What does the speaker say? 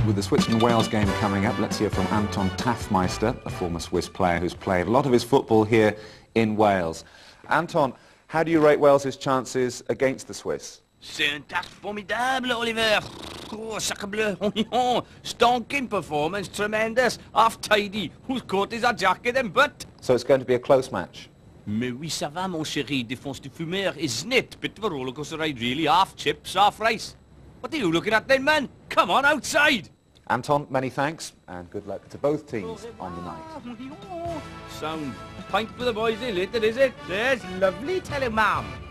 with the Switzerland-Wales game coming up, let's hear from Anton Taffmeister, a former Swiss player who's played a lot of his football here in Wales. Anton, how do you rate Wales's chances against the Swiss? C'est un tarte formidable, Oliver. Oh, sacre bleu. Stonking performance, tremendous. Half tidy. Whose coat is a jacket and butt? So it's going to be a close match? Mais oui, ça va, mon chéri. Défonce du fumeur. Isn't it? Bit of a rollercoaster ride, really. Half chips, half rice. What are you looking at then, man? Come on, outside. Anton, many thanks, and good luck to both teams on the night. Sound. Pint for the boys in later, is it? There's lovely, tell him, ma'am.